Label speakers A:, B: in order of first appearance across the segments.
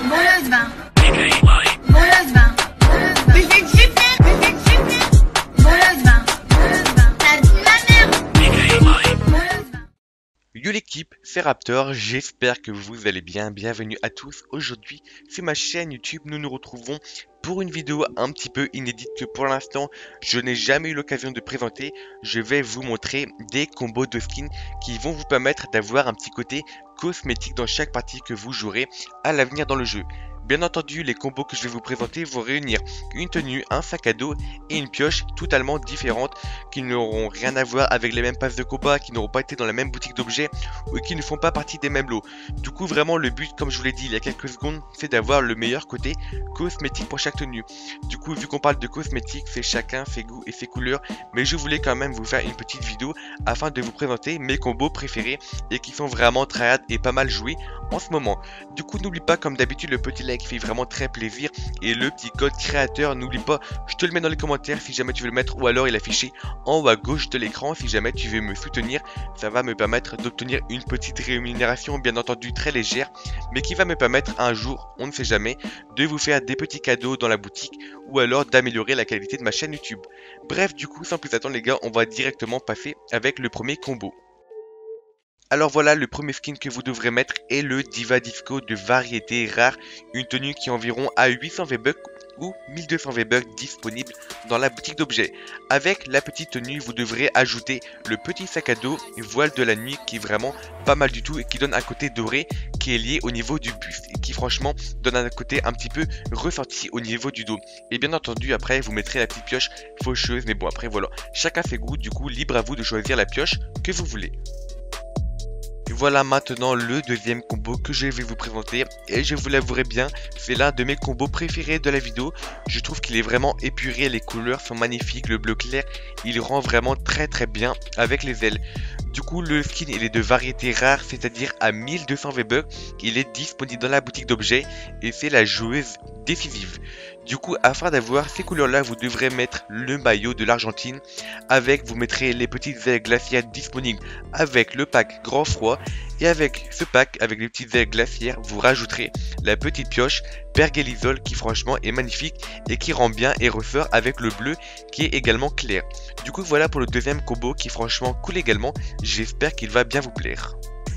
A: Bolos vin. Bolos vin. Mais c'est super. Bolos vin. Ça dit ma mère. Bolos vin.
B: Yo l'équipe, c'est Raptor, j'espère que vous allez bien, bienvenue à tous. Aujourd'hui sur ma chaîne YouTube, nous nous retrouvons pour une vidéo un petit peu inédite que pour l'instant je n'ai jamais eu l'occasion de présenter. Je vais vous montrer des combos de skins qui vont vous permettre d'avoir un petit côté cosmétique dans chaque partie que vous jouerez à l'avenir dans le jeu. Bien entendu, les combos que je vais vous présenter vont réunir une tenue, un sac à dos et une pioche totalement différentes qui n'auront rien à voir avec les mêmes passes de combat, qui n'auront pas été dans la même boutique d'objets ou qui ne font pas partie des mêmes lots. Du coup, vraiment, le but, comme je vous l'ai dit il y a quelques secondes, c'est d'avoir le meilleur côté cosmétique pour chaque tenue. Du coup, vu qu'on parle de cosmétique, c'est chacun ses goûts et ses couleurs, mais je voulais quand même vous faire une petite vidéo afin de vous présenter mes combos préférés et qui sont vraiment tryhard et pas mal joués en ce moment. Du coup, n'oublie pas comme d'habitude le petit like qui fait vraiment très plaisir et le petit code créateur, n'oublie pas, je te le mets dans les commentaires si jamais tu veux le mettre, ou alors il est affiché en haut à gauche de l'écran si jamais tu veux me soutenir. Ça va me permettre d'obtenir une petite rémunération bien entendu très légère, mais qui va me permettre un jour, on ne sait jamais, de vous faire des petits cadeaux dans la boutique ou alors d'améliorer la qualité de ma chaîne YouTube. Bref, du coup, sans plus attendre les gars, on va directement passer avec le premier combo. Alors voilà, le premier skin que vous devrez mettre est le Diva Disco de variété rare, une tenue qui est environ à 800 V-Bucks ou 1200 V-Bucks disponible dans la boutique d'objets. Avec la petite tenue, vous devrez ajouter le petit sac à dos et voile de la nuit qui est vraiment pas mal du tout et qui donne un côté doré qui est lié au niveau du buste et qui franchement donne un côté un petit peu ressorti au niveau du dos. Et bien entendu après vous mettrez la petite pioche faucheuse, mais bon après voilà, chacun ses goûts, du coup libre à vous de choisir la pioche que vous voulez. Voilà maintenant le deuxième combo que je vais vous présenter et je vous l'avouerai bien, c'est l'un de mes combos préférés de la vidéo. Je trouve qu'il est vraiment épuré, les couleurs sont magnifiques, le bleu clair il rend vraiment très bien avec les ailes. Du coup le skin il est de variété rare, c'est-à-dire à 1200 V-Bucks, il est disponible dans la boutique d'objets et c'est la joueuse décisive. Du coup, afin d'avoir ces couleurs là, vous devrez mettre le maillot de l'Argentine. Avec, vous mettrez les petites ailes glaciaires disponibles avec le pack grand froid. Et avec ce pack, avec les petites ailes glaciaires, vous rajouterez la petite pioche Pergélisol qui franchement est magnifique et qui rend bien et ressort avec le bleu qui est également clair. Du coup, voilà pour le deuxième combo qui franchement cool également. J'espère qu'il va bien vous plaire.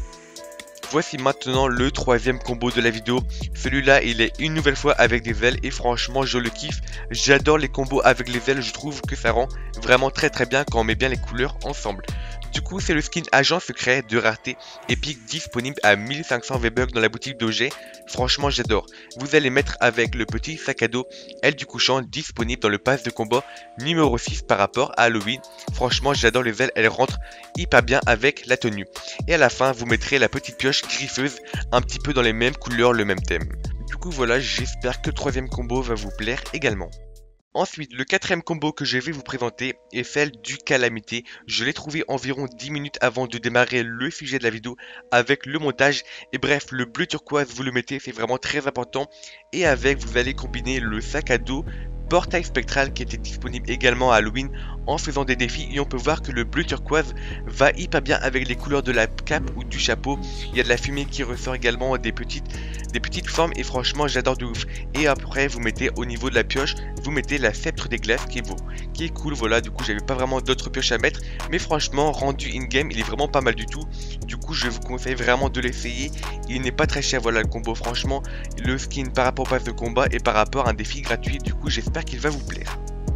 B: Voici maintenant le troisième combo de la vidéo. Celui-là il est une nouvelle fois avec des ailes et franchement je le kiffe. J'adore les combos avec les ailes, je trouve que ça rend vraiment très bien quand on met bien les couleurs ensemble. Du coup c'est le skin agent secret de rareté épique disponible à 1500 V-Bucks dans la boutique d'objets. Franchement j'adore. Vous allez mettre avec le petit sac à dos aile du couchant disponible dans le pass de combat numéro 6 par rapport à Halloween. Franchement j'adore les ailes, elles rentrent hyper bien avec la tenue. Et à la fin vous mettrez la petite pioche griffeuse un petit peu dans les mêmes couleurs, le même thème. Du coup voilà, j'espère que le troisième combo va vous plaire également. Ensuite, le quatrième combo que je vais vous présenter est celle du Calamité. Je l'ai trouvé environ 10 minutes avant de démarrer le sujet de la vidéo avec le montage. Et bref, le bleu turquoise, vous le mettez, c'est vraiment très important. Et avec, vous allez combiner le sac à dos portail spectral qui était disponible également à Halloween en faisant des défis, et on peut voir que le bleu turquoise va hyper bien avec les couleurs de la cape ou du chapeau. Il y a de la fumée qui ressort également, des petites formes et franchement j'adore de ouf. Et après vous mettez au niveau de la pioche, vous mettez la sceptre des glaces qui est cool. Voilà, du coup j'avais pas vraiment d'autres pioches à mettre, mais franchement rendu in game il est vraiment pas mal du tout. Du coup je vous conseille vraiment de l'essayer, il n'est pas très cher. Voilà le combo, franchement le skin par rapport au pass de combat et par rapport à un défi gratuit, du coup j'espère qu'il va vous plaire.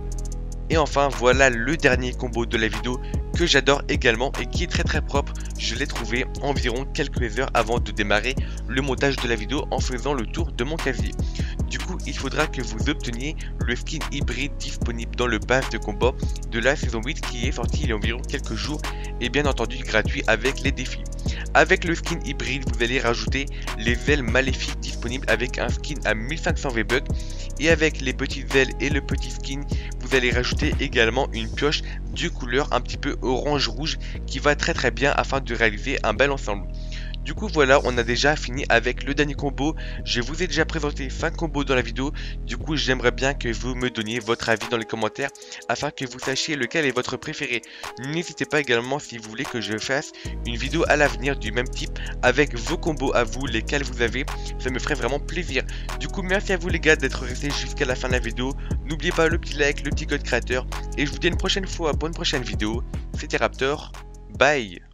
B: Et enfin voilà le dernier combo de la vidéo que j'adore également et qui est très propre. Je l'ai trouvé environ quelques heures avant de démarrer le montage de la vidéo en faisant le tour de mon casier. Du coup il faudra que vous obteniez le skin hybride disponible dans le pass de combat de la saison 8 qui est sorti il y a environ quelques jours et bien entendu gratuit avec les défis. Avec le skin hybride vous allez rajouter les ailes maléfiques disponibles avec un skin à 1500 V-Bucks, et avec les petites ailes et le petit skin vous allez rajouter également une pioche de couleur un petit peu orange rouge qui va très bien afin de réaliser un bel ensemble. Du coup voilà, on a déjà fini avec le dernier combo. Je vous ai déjà présenté 5 combos dans la vidéo. Du coup j'aimerais bien que vous me donniez votre avis dans les commentaires afin que vous sachiez lequel est votre préféré. N'hésitez pas également si vous voulez que je fasse une vidéo à l'avenir du même type avec vos combos à vous, lesquels vous avez. Ça me ferait vraiment plaisir. Du coup merci à vous les gars d'être restés jusqu'à la fin de la vidéo. N'oubliez pas le petit like, le petit code créateur. Et je vous dis à une prochaine fois pour une prochaine vidéo. C'était Raptor. Bye.